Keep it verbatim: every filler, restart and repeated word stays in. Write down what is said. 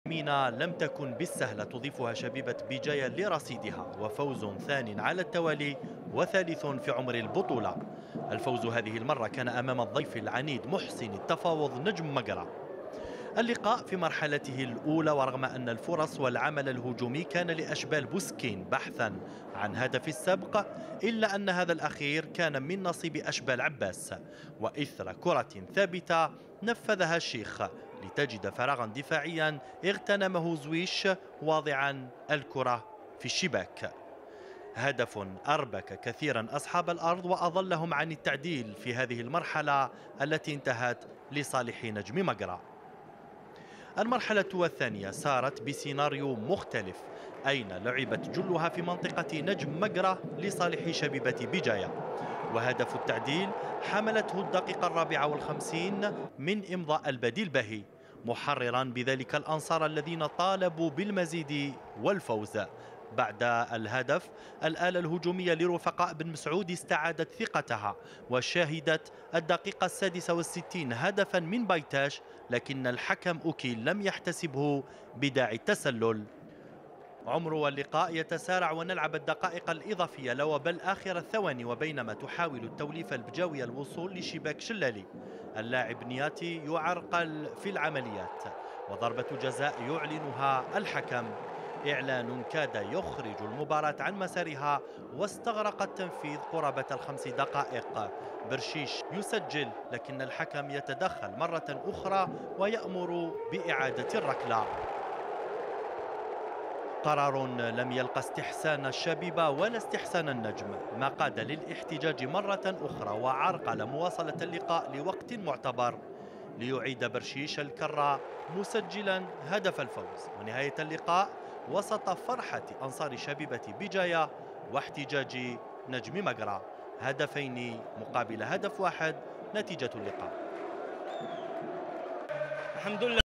مينا لم تكن بالسهلة تضيفها شبيبة بجاية لرصيدها، وفوز ثان على التوالي وثالث في عمر البطولة. الفوز هذه المرة كان أمام الضيف العنيد محسن التفاوض نجم مقرة. اللقاء في مرحلته الأولى، ورغم أن الفرص والعمل الهجومي كان لأشبال بوسكين بحثا عن هدف السبق، إلا أن هذا الأخير كان من نصيب أشبال عباس، وإثر كرة ثابتة نفذها الشيخ لتجد فراغا دفاعيا اغتنمه زويش واضعا الكرة في الشباك. هدف أربك كثيرا أصحاب الأرض وأظلهم عن التعديل في هذه المرحلة التي انتهت لصالح نجم مقرة. المرحلة الثانية سارت بسيناريو مختلف، أين لعبت جلها في منطقة نجم مقرة لصالح شبيبة بجاية، وهدف التعديل حملته الدقيقة الرابعة والخمسين من إمضاء البديل بهي، محررا بذلك الأنصار الذين طالبوا بالمزيد والفوز. بعد الهدف الآلة الهجومية لرفقاء بن مسعود استعادت ثقتها، وشاهدت الدقيقة السادسة والستين هدفا من بايتاش، لكن الحكم أوكيل لم يحتسبه بداعي التسلل. عمر اللقاء يتسارع ونلعب الدقائق الإضافية لو بل آخر الثواني، وبينما تحاول التوليفة البجاوية الوصول لشباك شلالي، اللاعب نياتي يعرقل في العمليات، وضربة جزاء يعلنها الحكم، إعلان كاد يخرج المباراة عن مسارها، واستغرق التنفيذ قرابة الخمس دقائق. برشيش يسجل، لكن الحكم يتدخل مرة أخرى ويأمر بإعادة الركلة. قرار لم يلقى استحسان الشبيبة ولا استحسان النجم، ما قاد للاحتجاج مرة أخرى وعرقل مواصلة اللقاء لوقت معتبر، ليعيد برشيش الكرة مسجلا هدف الفوز، ونهاية اللقاء وسط فرحة أنصار شبيبة بجاية واحتجاج نجم مقرة. هدفين مقابل هدف واحد نتيجة اللقاء. الحمد لله.